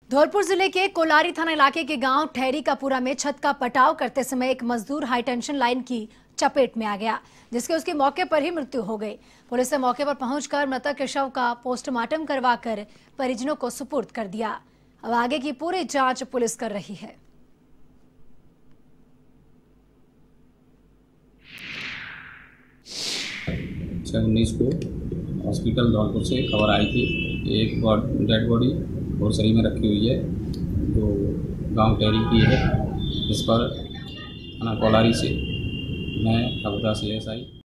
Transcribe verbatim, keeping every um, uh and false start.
धौलपुर जिले के कोलारी थाना इलाके के गांव ठहरी कापुरा में छत का पटाव करते समय एक मजदूर हाई टेंशन लाइन की चपेट में आ गया, जिसके उसकी मौके पर ही मृत्यु हो गई। पुलिस ने मौके पर पहुंचकर मृतक के शव का पोस्टमार्टम करवाकर परिजनों को सुपुर्द कर दिया। अब आगे की पूरी जांच पुलिस कर रही है। उन्नीस को हॉस्पिटल धौलपुर से खबर आई थी, एक डेड बॉडी और सही में रखी हुई है जो गांव टेहरी की है। इस पर थाना कोलारी से मैं कविता सी एस आई